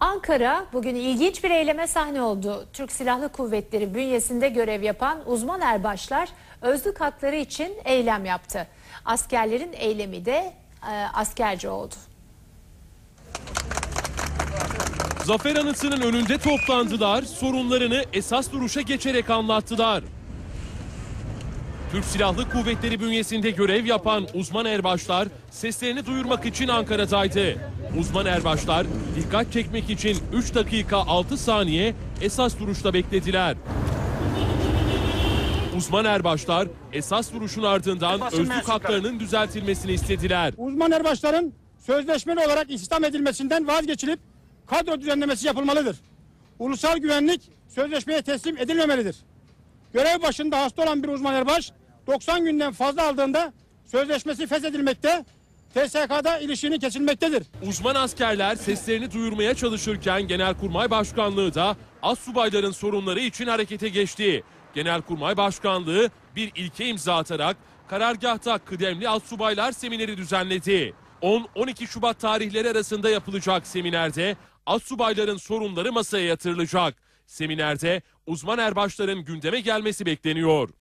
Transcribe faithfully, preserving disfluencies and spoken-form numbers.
Ankara bugün ilginç bir eyleme sahne oldu. Türk Silahlı Kuvvetleri bünyesinde görev yapan uzman erbaşlar özlük hakları için eylem yaptı. Askerlerin eylemi de e, askerce oldu. Zafer Anıtı'nın önünde toplandılar, sorunlarını esas duruşa geçerek anlattılar. Türk Silahlı Kuvvetleri bünyesinde görev yapan uzman erbaşlar seslerini duyurmak için Ankara'daydı. Uzman erbaşlar dikkat çekmek için üç dakika altı saniye esas duruşta beklediler. Uzman erbaşlar esas duruşun ardından özlük haklarının düzeltilmesini istediler. Uzman erbaşların sözleşmeli olarak istihdam edilmesinden vazgeçilip kadro düzenlemesi yapılmalıdır. Ulusal güvenlik sözleşmeye teslim edilmemelidir. Görev başında hasta olan bir uzman erbaş doksan günden fazla aldığında sözleşmesi feshedilmekte, T S K'da ilişkinin kesilmektedir. Uzman askerler seslerini duyurmaya çalışırken Genelkurmay Başkanlığı da astsubayların sorunları için harekete geçti. Genelkurmay Başkanlığı bir ilke imza atarak karargahta kıdemli astsubaylar semineri düzenledi. on on iki Şubat tarihleri arasında yapılacak seminerde astsubayların sorunları masaya yatırılacak. Seminerde uzman erbaşların gündeme gelmesi bekleniyor.